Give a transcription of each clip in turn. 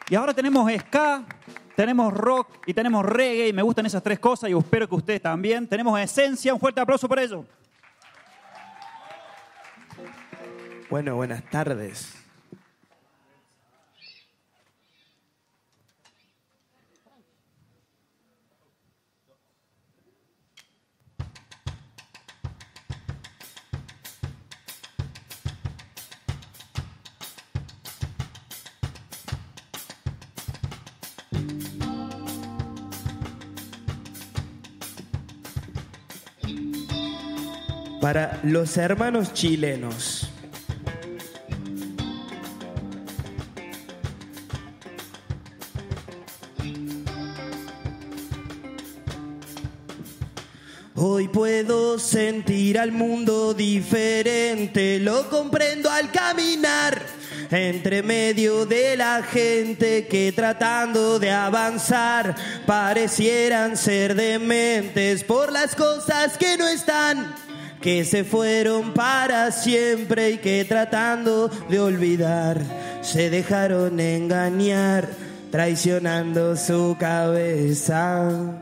Y ahora tenemos ska, tenemos rock y tenemos reggae. Y me gustan esas tres cosas y espero que ustedes también. Tenemos Esencia. Un fuerte aplauso por ello. Bueno, buenas tardes. Para los hermanos chilenos. Hoy puedo sentir al mundo diferente, lo comprendo al caminar entre medio de la gente que tratando de avanzar parecieran ser dementes por las cosas que no están, que se fueron para siempre y que tratando de olvidar se dejaron engañar, traicionando su cabeza.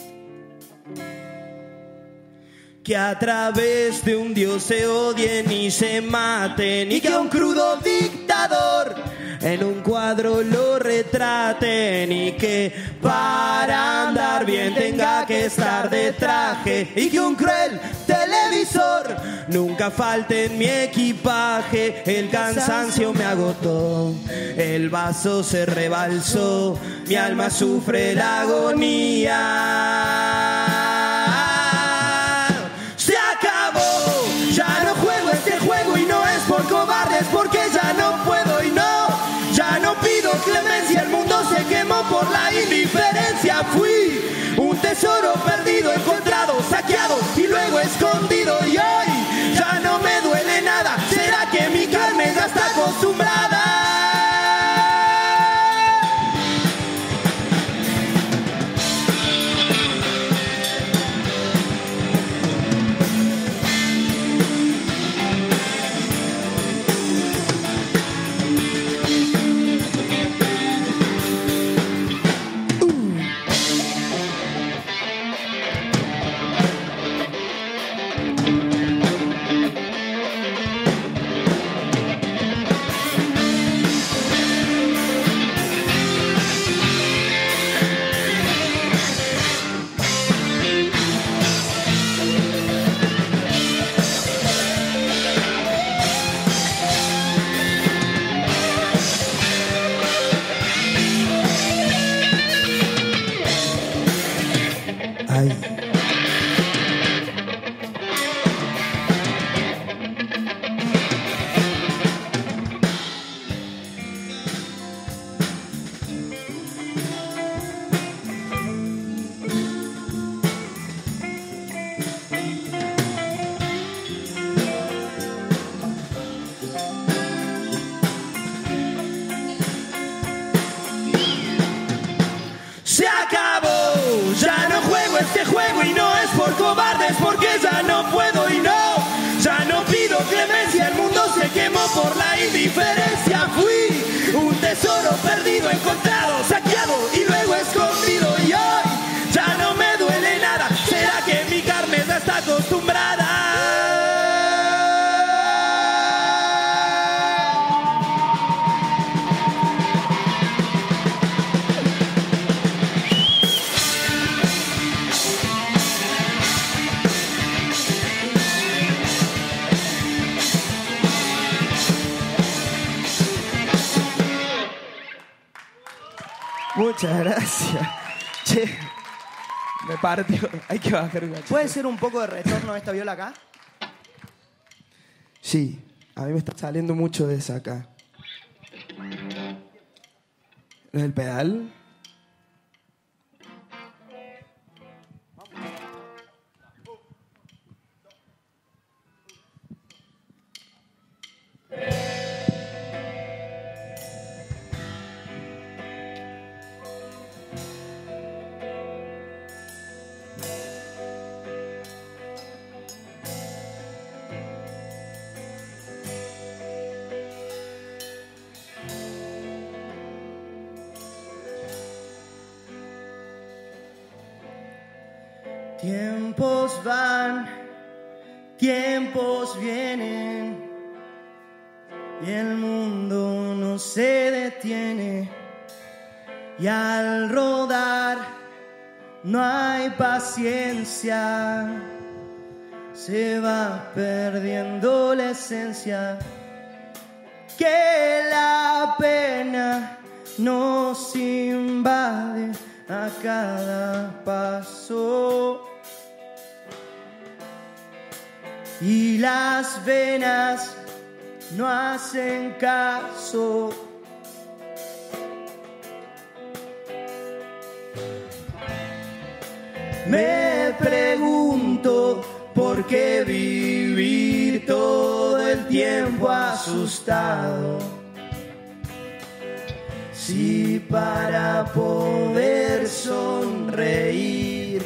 Que a través de un dios se odien y se maten, y que a un crudo dictador en un cuadro lo retraten, y que para andar bien tenga que estar de traje, y que un cruel televisor nunca falte en mi equipaje. El cansancio me agotó, el vaso se rebalsó, mi alma sufre la agonía. Ya no juego este juego y no es por cobardes, porque ya no puedo y no, ya no pido clemencia, el mundo se quemó por la indiferencia. Fui un tesoro perdido, encontrado, saqueado y luego escondido, y hoy ya no me duele nada. ¿Será que mi carne ya está acostumbrada? Se acabó, ya no juego este juego y no es por cobardes, porque ya no puedo y no, ya no pido clemencia, el mundo se quemó por la indiferencia. Fui un tesoro perdido, encontrado, saqueado y luego escondido, y hoy ya no me duele nada. ¿Será que mi carne ya está acostumbrada? Muchas gracias. Che, me partió. Hay que bajar un cachito. ¿Puede ser un poco de retorno de esta viola acá? Sí, a mí me está saliendo mucho de esa acá. ¿No es el pedal? Tiempos van, tiempos vienen, y el mundo no se detiene. Y al rodar no hay paciencia, se va perdiendo la esencia. Que la pena nos invade a cada paso. Y las venas no hacen caso. Me pregunto por qué vivir todo el tiempo asustado, si para poder sonreír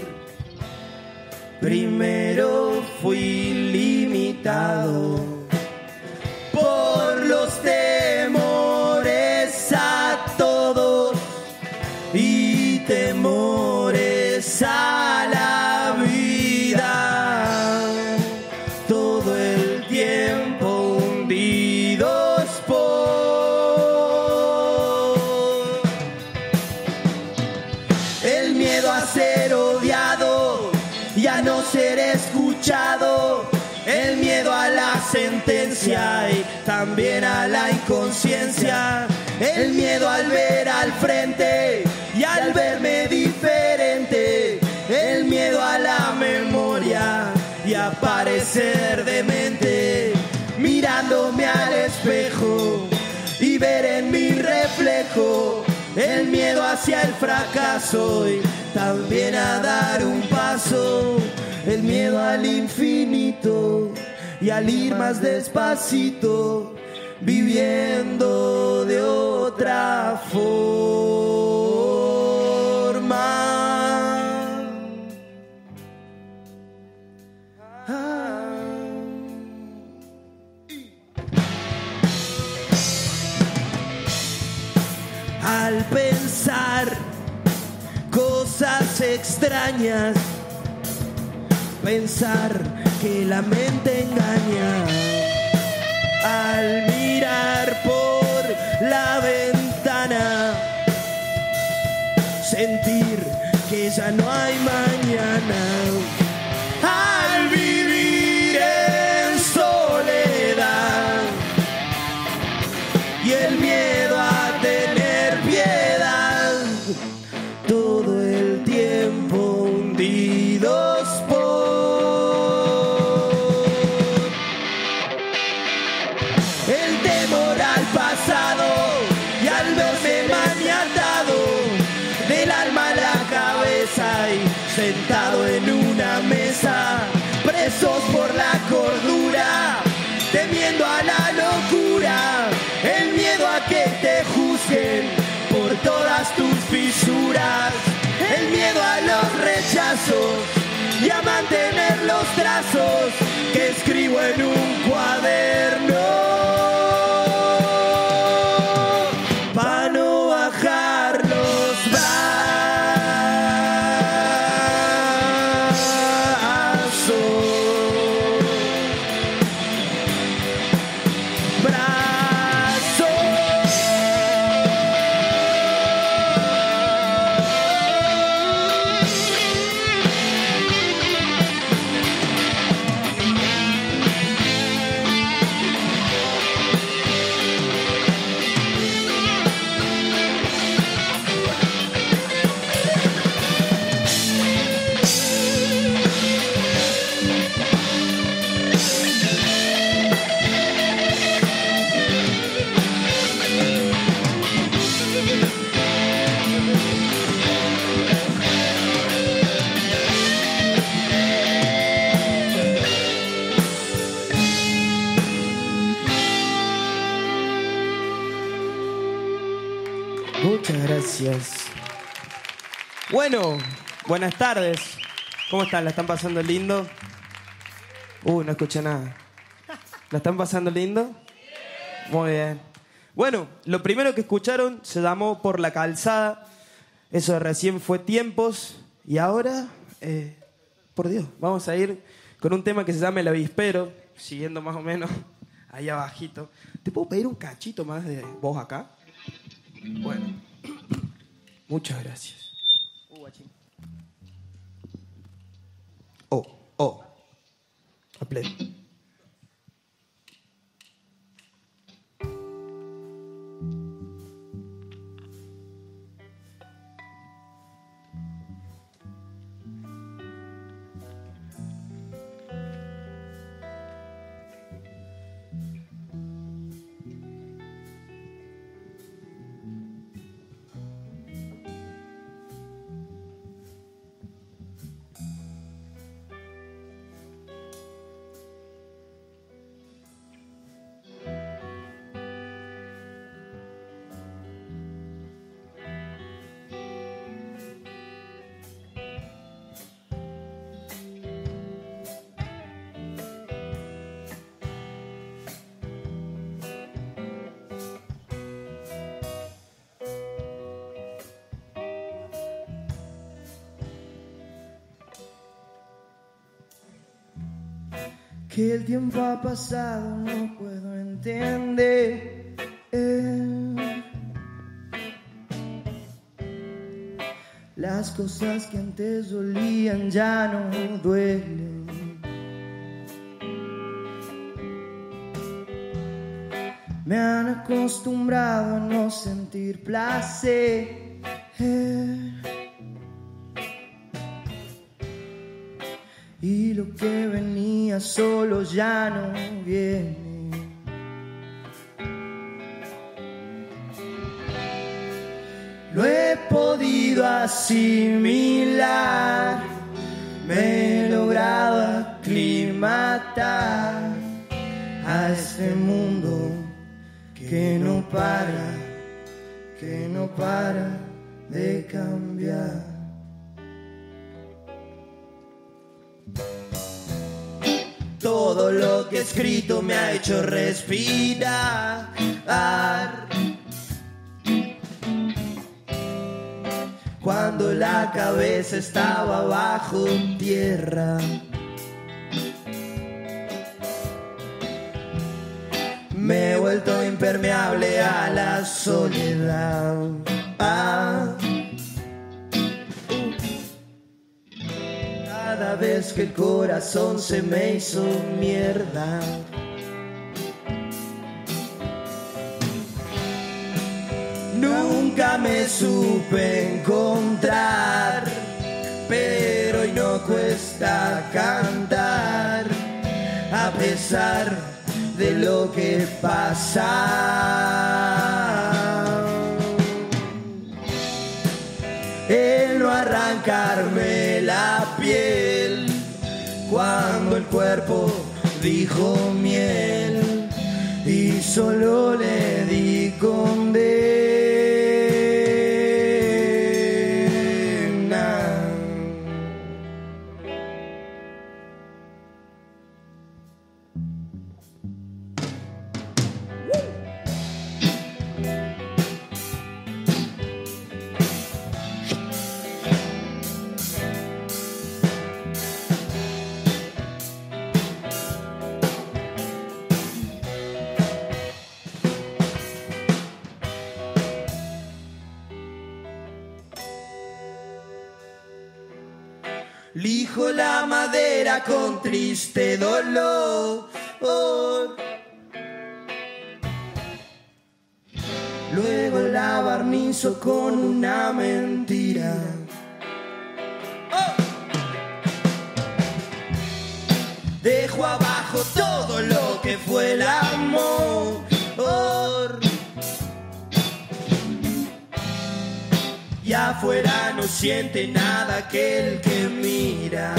primero fui limitado por los temores a todos y temores a la vida, todo el tiempo hundidos por el miedo a ser odiado y a no ser escuchado, el miedo a la sentencia y también a la inconsciencia, el miedo al ver al frente y al verme diferente, el miedo a la memoria y a parecer demente, mirándome al espejo y ver en mi reflejo el miedo hacia el fracaso y también a dar un paso, el miedo al infinito y al ir más despacito, viviendo de otra forma. Al pensar cosas extrañas, pensar que la mente engaña, al mirar por la ventana, sentir que ya no hay mañana, al vivir en soledad y el miedo a tener piedad, todo el tiempo hundidos por el temor al pasado y al verme maniatado del alma a la cabeza y sentado en una mesa, presos por la cordura, temiendo a la locura, el miedo a que te juzguen por todas tus fisuras, el miedo a los rechazos y a mantener los trazos que escribo en un cuaderno, para no bajar los Muchas gracias. Bueno, buenas tardes. ¿Cómo están? ¿La están pasando lindo? No escuché nada. ¿La están pasando lindo? Muy bien. Bueno, lo primero que escucharon se llamó Por la Calzada. Eso de recién fue Tiempos. Y ahora, por Dios. Vamos a ir con un tema que se llama El Avispero, siguiendo más o menos ahí abajito. ¿Te puedo pedir un cachito más de voz acá? Bueno, muchas gracias. A pleno. Que el tiempo ha pasado, no puedo entender. Las cosas que antes dolían ya no duelen. Me han acostumbrado a no sentir placer. Y lo que venía solo ya no viene. Lo he podido asimilar, me he logrado aclimatar a este mundo que no para de cambiar. Todo lo que he escrito me ha hecho respirar. Cuando la cabeza estaba bajo tierra, me he vuelto impermeable a la soledad. Cada vez que el corazón se me hizo mierda, nunca me supe encontrar, pero hoy no cuesta cantar, a pesar de lo que pasa. El no arrancarme la piel cuando el cuerpo dijo miel y solo le di condena. Lijo la madera con triste dolor, luego la barnizo con una mentira. Dejo abajo todo lo que fue el amor. Y afuera no siente nada aquel que mira.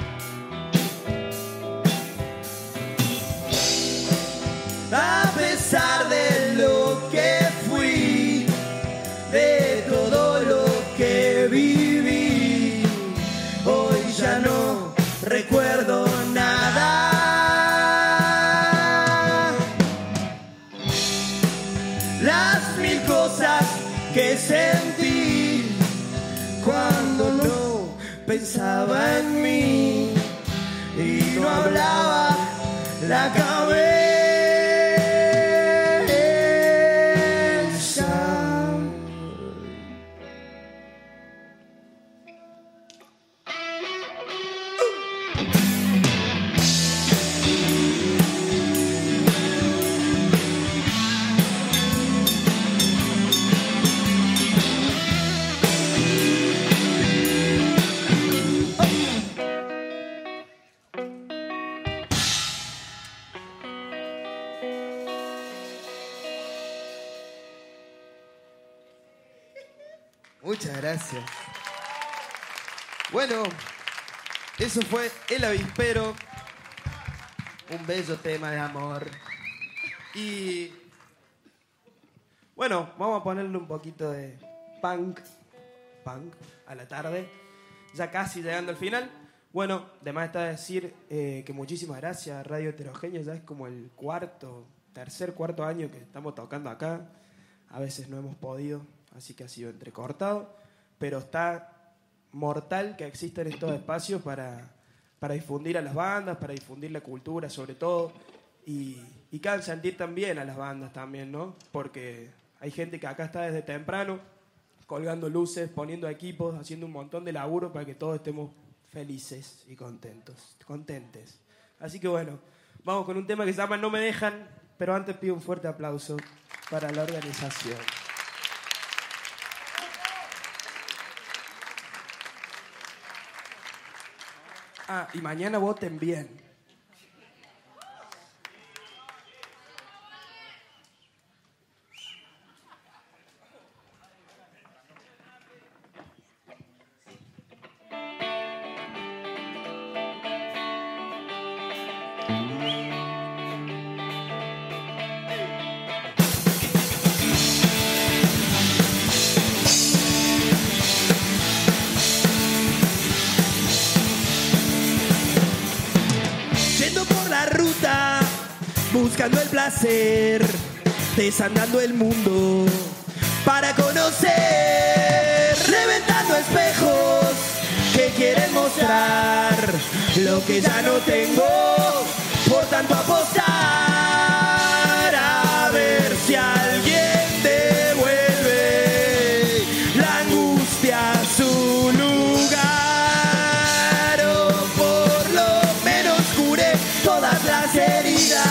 A pesar de lo que fui, de todo lo que viví, hoy ya no recuerdo nada. Las mil cosas que sentí cuando no pensaba en mí, y no hablaba la cabeza. Muchas gracias. Bueno, eso fue El Avispero, un bello tema de amor. Y bueno, vamos a ponerle un poquito de punk a la tarde, ya casi llegando al final. Bueno, además está decir que muchísimas gracias, Radio Heterogénea. Ya es como el tercer, cuarto año que estamos tocando acá. A veces no hemos podido, así que ha sido entrecortado, pero está mortal que existan estos espacios para difundir a las bandas, para difundir la cultura sobre todo, y que hagan sentir también a las bandas también, ¿no? Porque hay gente que acá está desde temprano, colgando luces, poniendo equipos, haciendo un montón de laburo para que todos estemos felices y contentes. Así que bueno, vamos con un tema que se llama No me dejan, pero antes pido un fuerte aplauso para la organización. Ah, y mañana voten bien. Buscando el placer, desandando el mundo para conocer, reventando espejos que quieren mostrar lo que ya no tengo, por tanto apostar a ver si alguien devuelve la angustia a su lugar, o por lo menos cure todas las heridas.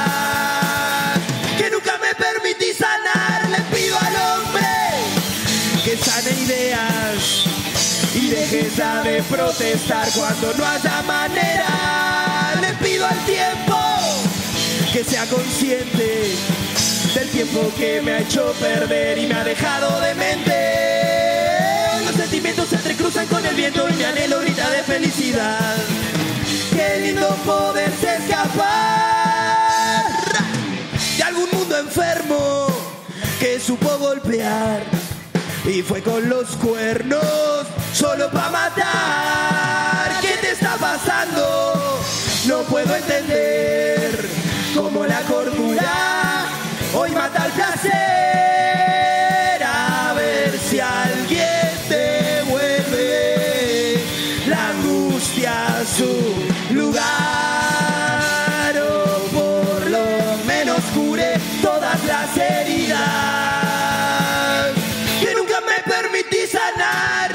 Sane ideas y deje ya de protestar cuando no haya manera. Le pido al tiempo que sea consciente del tiempo que me ha hecho perder y me ha dejado demente. Los sentimientos se entrecruzan con el viento y mi anhelo grita de felicidad. Qué lindo poderse escapar de algún mundo enfermo que supo golpear y fue con los cuernos solo pa' matar. ¿Qué te está pasando? No puedo entender cómo la cordura hoy mata al placer. A ver si alguien devuelve la angustia a su lugar, o por lo menos cure todas las heridas permití sanar.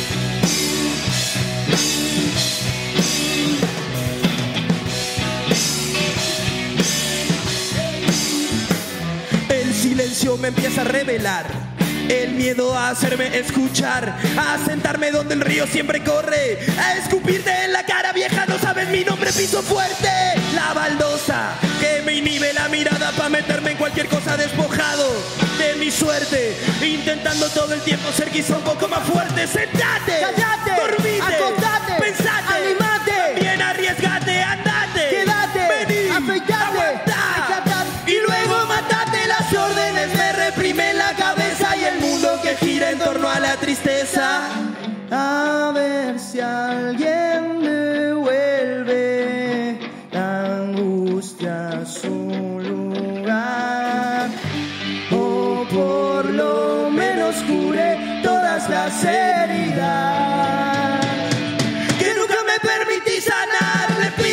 El silencio me empieza a revelar el miedo a hacerme escuchar, a sentarme donde el río siempre corre, a escupirte en la cara vieja, no sabes mi nombre, piso fuerte. La baldosa que me inhibe la mirada pa' meterme en cualquier cosa, despojado de mi suerte, intentando todo el tiempo ser quizá un poco más fuerte. Sentate, callate, dormite, acostate, pensate, animate, también arriesgate, andate, quédate, vení, afeitate, aguantá, y luego matate. Las órdenes me reprimen la cabeza y el mundo que gira en torno a la tristeza. A ver si alguien devuelve la angustia a su lugar, o por lo menos cure todas las heridas que nunca me permití sanar. Le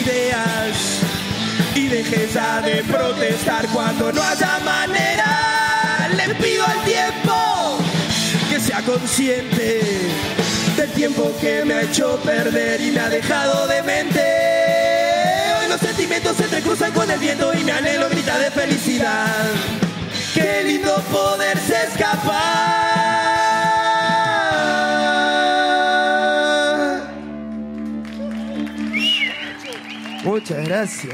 ideas y dejes ya de protestar cuando no haya manera. Le pido al tiempo que sea consciente del tiempo que me ha hecho perder y me ha dejado demente. Hoy los sentimientos se entrecruzan con el viento y mi anhelo grita de felicidad. Qué lindo poderse escapar. Muchas gracias.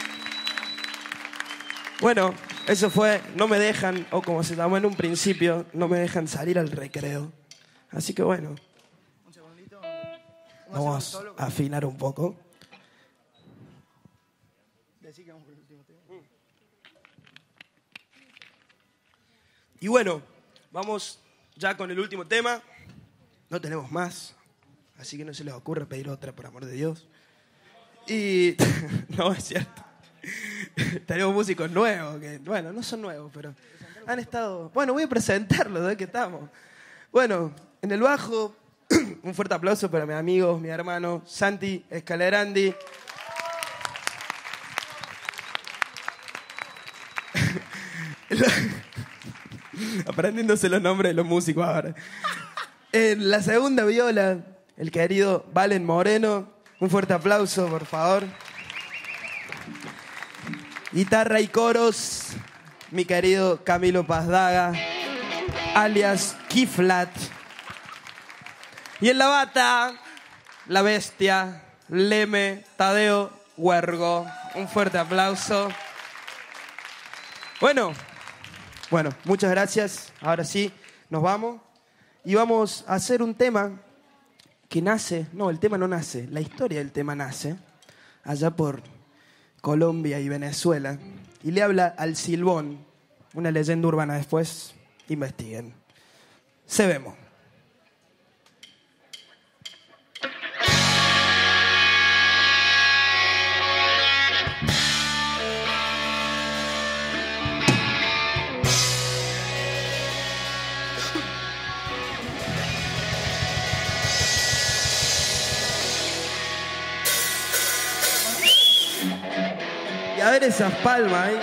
Bueno, eso fue No me dejan, o como se llamó en un principio, No me dejan salir al recreo. Así que bueno, un segundito. Vamos a afinar un poco. Y bueno, vamos ya con el último tema. No tenemos más, así que no se les ocurra pedir otra, por amor de Dios. Y no, es cierto. Tenemos músicos nuevos, que bueno, no son nuevos, pero han estado... Bueno, voy a presentarlos, ¿de qué estamos? Bueno, en el bajo, un fuerte aplauso para mi amigo, mi hermano, Santi Escalerandi. Aprendiéndose los nombres de los músicos ahora. En la segunda viola, el querido Valen Moreno. Un fuerte aplauso, por favor. Guitarra y coros, mi querido Camilo Pazdaga, alias Kiflat. Y en la bata, la bestia, Leme Tadeo Huergo. Un fuerte aplauso. Bueno, muchas gracias. Ahora sí, nos vamos. Y vamos a hacer un tema que nace, no, el tema no nace, la historia del tema nace allá por Colombia y Venezuela, y le habla al silbón, una leyenda urbana. Después investiguen. Se vemos. Y a ver esas palmas ahí.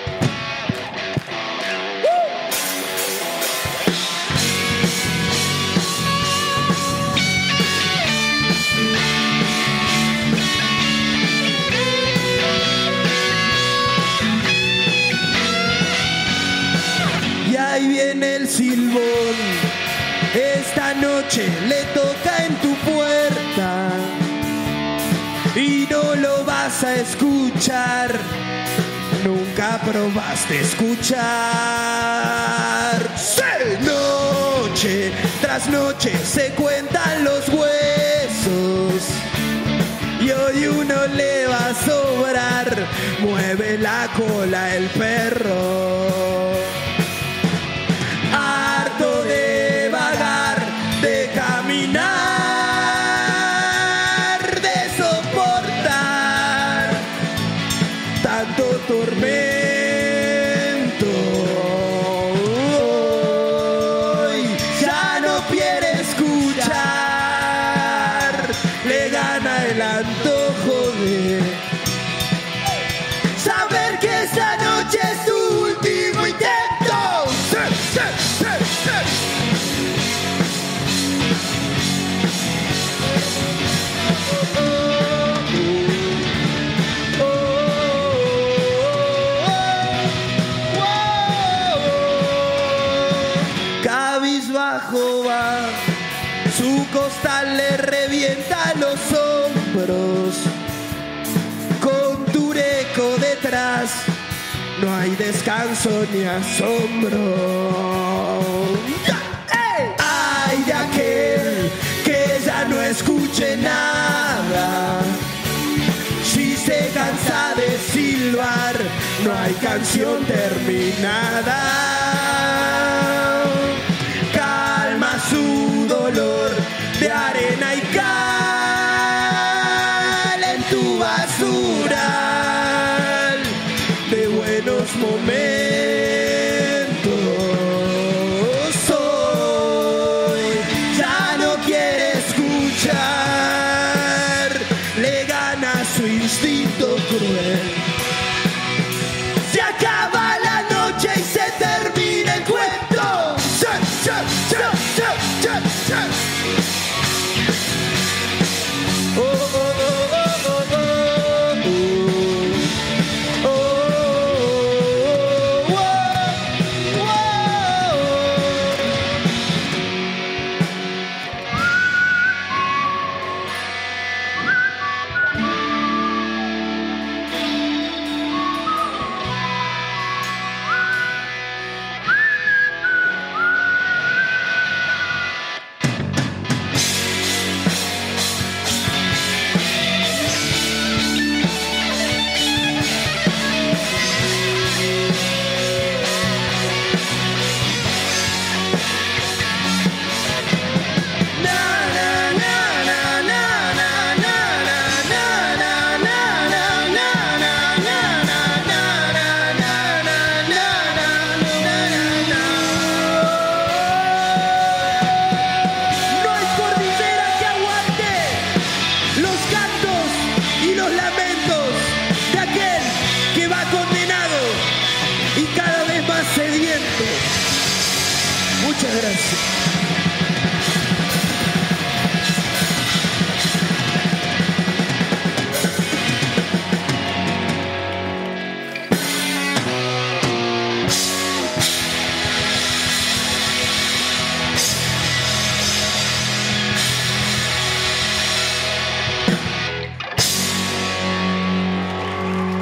Y ahí viene el silbón. Esta noche le toca en tu puerta. Y no lo vas a escuchar, nunca probaste escuchar. ¡Sí! Noche tras noche se cuentan los huesos y hoy uno le va a sobrar. Mueve la cola el perro, harto de vagar, de caminar, tormento. Hoy ya no quiere escuchar, le gana el antojo de saber que esta noche es su último intento. ¡Sí, sí, sí, sí! Cabizbajo va, su costal le revienta los hombros. Con Tureco detrás, no hay descanso ni asombro. Ay de aquel que ya no escuche nada. Si se cansa de silbar, no hay canción terminada. Calma su dolor de arena y cal en tu basural de buenos momentos. Hoy ya no quiere escuchar, le gana su instinto. cruel. Se acaba la noche y se termina el cuento. Oh, oh, oh, oh, oh, oh, oh, oh, oh. Sediento. Muchas gracias.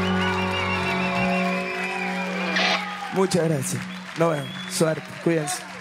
Muchas gracias. Nos vemos. Suerte. Cuídense.